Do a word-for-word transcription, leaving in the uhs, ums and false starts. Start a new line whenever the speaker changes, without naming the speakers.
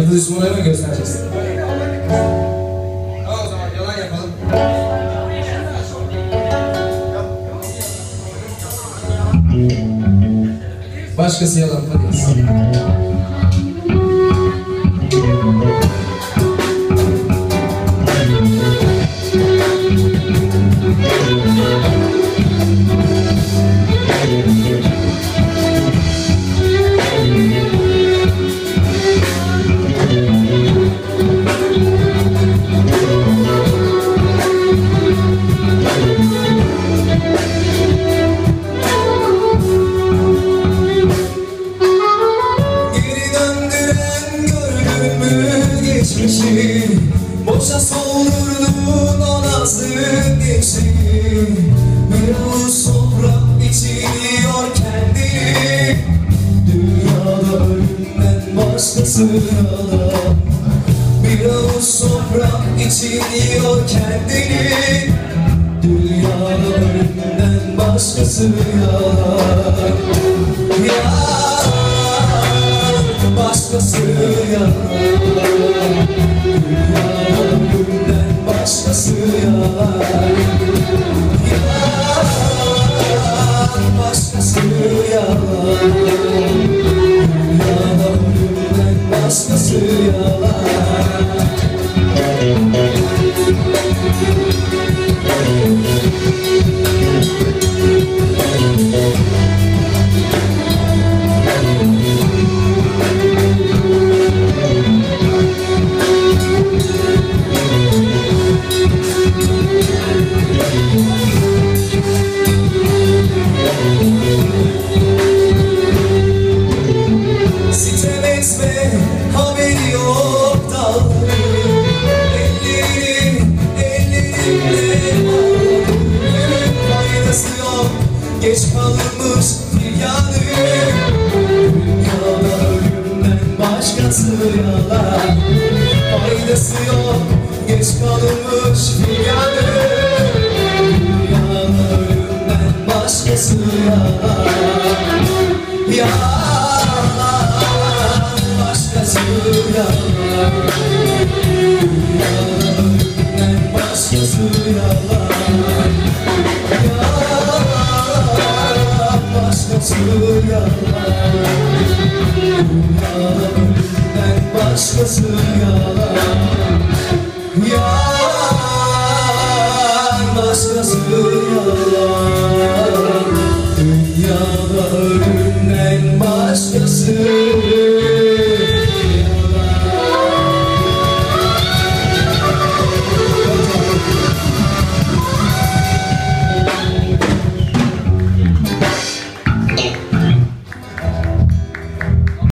Yıldız Ismail'e mi göstereceğiz? Tamam o zaman yalan yapalım. Başkası yalan tanıyız.
Boşa soldurdun o nazlı gençliği. Bir avuç toprak içiyor kendini. Dünyada ölümden başkası yalan. Bir avuç toprak içiyor kendini. Dünyada ölümden başkası yalan. Yalan, başkası yalan. Dünyada ölümden başkası yalan. Yalan, başkası yalan. Dünyada ölümden başkası yalan. Sitem etme, haberi yok dağların. Ellerini, ellerimle bağladım. Faydası yok, geç kalınmış figanım. Dünyada ölümden başkası yalan. Faydası yok, geç kalınmış figanım. Dünyada ölümden başkası yalan. Yalan, başkası yalan. Dünyada ölümden başkası yalan. Yalan, başkası yalan. Dünyada ölümden başkası yalan.